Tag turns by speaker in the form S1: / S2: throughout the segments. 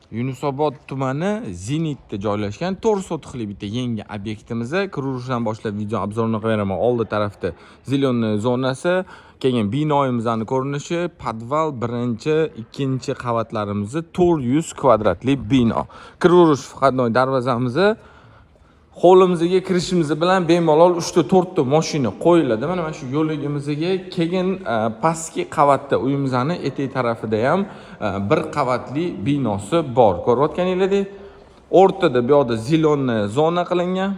S1: Yunusobod tumani Zenitda joylashgan 4 sotixli bitta yangi obyektimiz. Kiruvishdan boshlab video obzorini qilib oldi tarafda zilonni zonasi, keyin binoyimizning ko'rinishi, podval birinchi, ikkinchi qavatlarimiz 400 kvadratli bino. Kiravish faqat darvozamiz hovlimizga kirishimiz bilan bemalol 3-4 ta mashina qo'yiladi. Mana shu yo'ligimizga keyin pastki qavatda uyimizning etek tarafida ham bir qavatli binosi bor. Ko'rayotganingizdek, o'rtada bu yerda zilonni zona qilingan.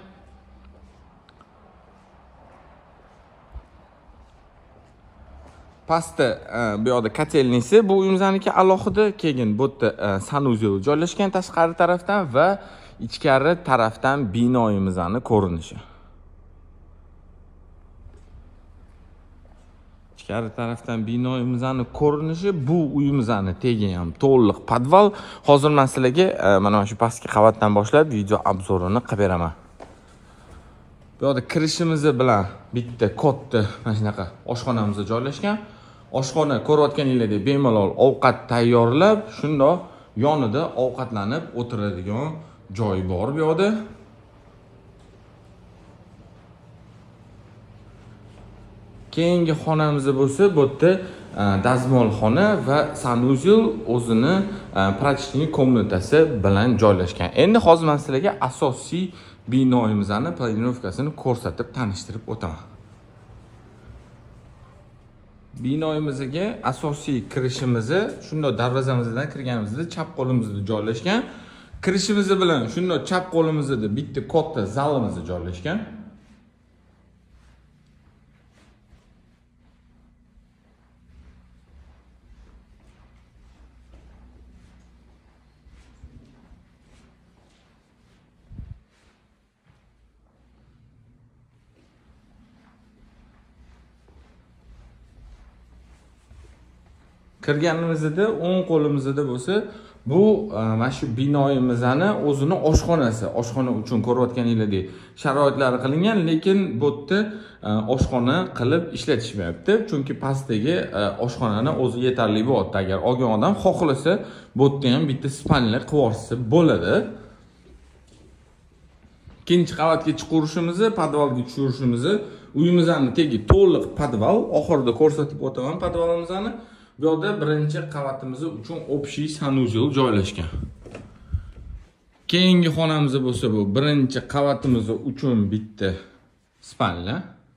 S1: Pastda bu yerda kotelnisi, bu uyimizniki alohida, keyin bu yerda sanuzel joylashgan tashqari tarafdan va ichkari tarafdan binoyimizning ko'rinishi. Ichkari tarafdan binoyimizning ko'rinishi, bu uyimizning tegi ham to'liq podval. Hozir men sizlarga mana shu pastki qavatdan boshlab video obzorini qilib beraman. Bu yerda kirishimiz bilan bitta katta mana shunaqa oshxonamiz joylashgan. Oshxona ko'rayotganingizdek bemalol ovqat tayyorlab, shundoq yonida ovqatlanib o'tiradigan joy bor bu yerda. Keyingi xonamiz bo'lsa, bu yerda dazmolxona va sanuzel o'zini prachniy komnatasi bilan joylashgan. Endi hozir men sizlarga asosiy binoyimizning planirovkasini ko'rsatib tanishtirib o'taman. Binoyimizga asosiy kirishimizni shundoq darvozamizdan kirganimizda chap qo'limizda joylashgan. Kirishimiz bilan shundoq chap qo'limizda bitta katta zalimiz joylashgan. Kirganimizda o'ng qo'limizda bo'lsa, bu mana shu binoyimizning o'zini oshxonasi. Oshxona uchun ko'rayotganingizdek sharoitlari qilingan, lekin bu yerda oshxona qilib ishlatishmayapti. Chunki pastdagi oshxonaning o'zi yetarli bo'lyapti. Agar olgan odam xohlasa, bu yerda ham bitta spalni qilib yuborsa bo'ladi. Ikkinchi qavatga chiqarishimiz, podvalga tushirishimiz, uyimizning tegi to'liq podval. Oxirida ko'rsatib o'taman podvalimizni. Bu yerda birinchi qavatimiz uchun общий sanuzel joylashgan. Keyingi xonamiz bo'lsa, bu birinchi qavatimiz uchun bitta spalna.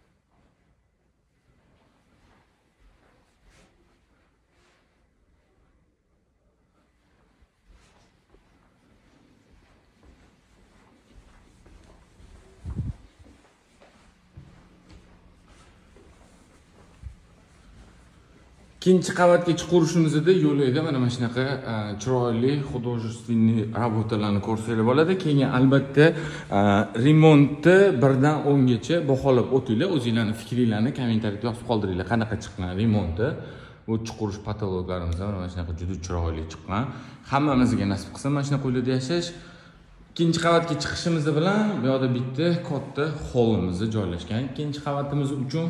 S1: Ikkinchi qavatga chiqarishimizda yo'lida mana shunaqa chiroyli художественный работаlarni ko'rsangiz bo'ladi. Keyin albatta remontni 1 dan 10 gacha baholab o'tinglar. O'zingizlarning fikringizni kommentariyada yozib qoldiringlar. Qanaqa chiqqan remontni? Bu chiqarish patologlarimiz mana shunaqa juda chiroyli chiqqan. Hammamizga nasib qilsin mana shunaqa uylarda yashash. Ikkinchi qavatga chiqishimiz bilan bu yerda bitta katta holimiz joylashgan. Ikkinchi qavatimiz uchun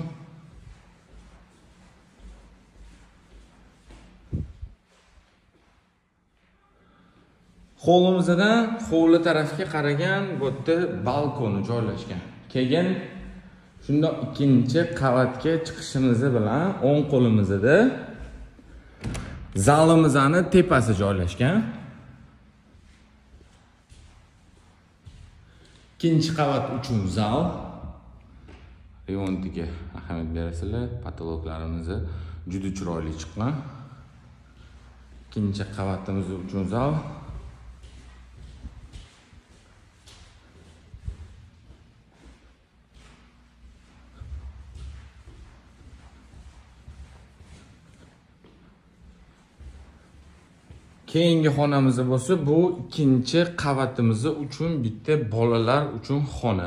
S1: hovlimizdan hovli tarafga qaragan bu yerda balkoni joylashgan. Keyin shundoq ikkinchi qavatga chiqishimiz bilan o'ng qo'limizda zalimizning tepasi joylashgan. Ikkinchi qavat uchun zal. Remontiga ahamiyat berasizlar. Patologlarimiz juda chiroyli chiqqan. Ikkinchi qavatimiz uchun zal. Keyingi xonamiz bo'lsa, bu ikkinchi qavatimiz uchun bitta bolalar uchun xona.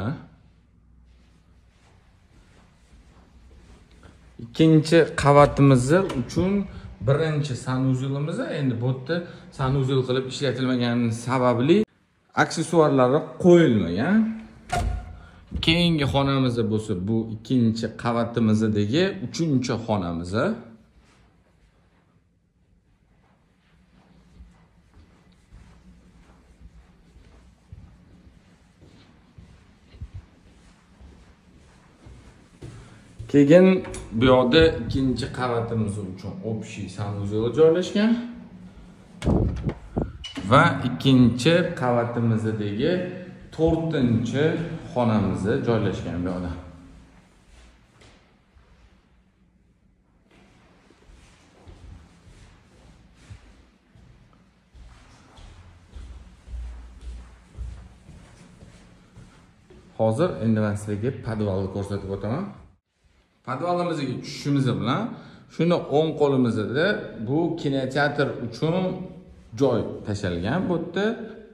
S1: Ikkinchi qavatimiz uchun birinchi sanuzelimiz. Endi bu yerda sanuzel qilib ishlatilmagani sababli aksessuarlari qo'yilmagan. Keyingi xonamiz bo'lsa, bu ikkinchi qavatimizdagi 3-xonamiz. Keyin bu yoqda ikkinchi qavatimiz uchun общий sanuzel joylashgan. Va ikkinchi qavatimizdagi 4-xonamiz joylashgan bu yoqda. Hozir endi men sizlarga podvalni ko'rsatib o'taman. Podvalimizga tushishimiz bilan shuni o'ng qo'limizda bu kinoteatr uchun joy tashalgan. Bu yerda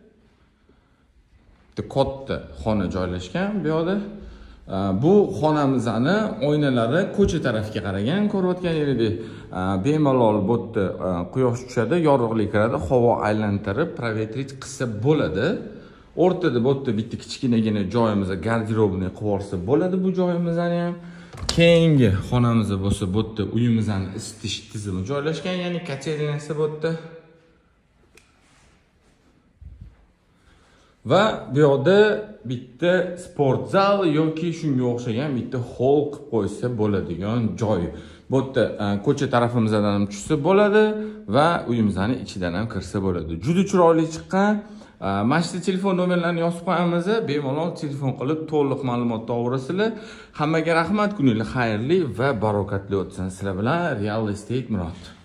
S1: katta xona joylashgan bu yoqda. Bu xonamizni oynalari ko'cha tarafga qaragan. Ko'rayotganingizdek, bemalol bu yerda quyosh tushadi, yorug'lik kiradi, havo aylantirib, provetrit qilsa bo'ladi. O'rtada bu yerda bitta kichkinagina joyimiz, garderobni qilib olsa bo'ladi bu joyimizni ham. Keyingi xonamiz bo'lsa, bu yerda uyimizning isitish tizimi joylashgan, ya'ni kotelnasi bu yerda. Va bu yoqda bitta sport zal yoki shunga o'xshagan bitta hol qilib qo'ysa bo'ladigan joy. Bu yerda ko'cha tarafimizdan ham tushsa bo'ladi va uyimizning ichidan ham kirsa bo'ladi. Juda chiroyli chiqqan. Mana shu telefon nomerlarini yozib qo'yamiz. Bemalol telefon qilib to'liq ma'lumot olurasizlar. Hammaga rahmat, kuningiz xayrli va barokatli o'tsin. Sizlar bilan Real Estate Murod.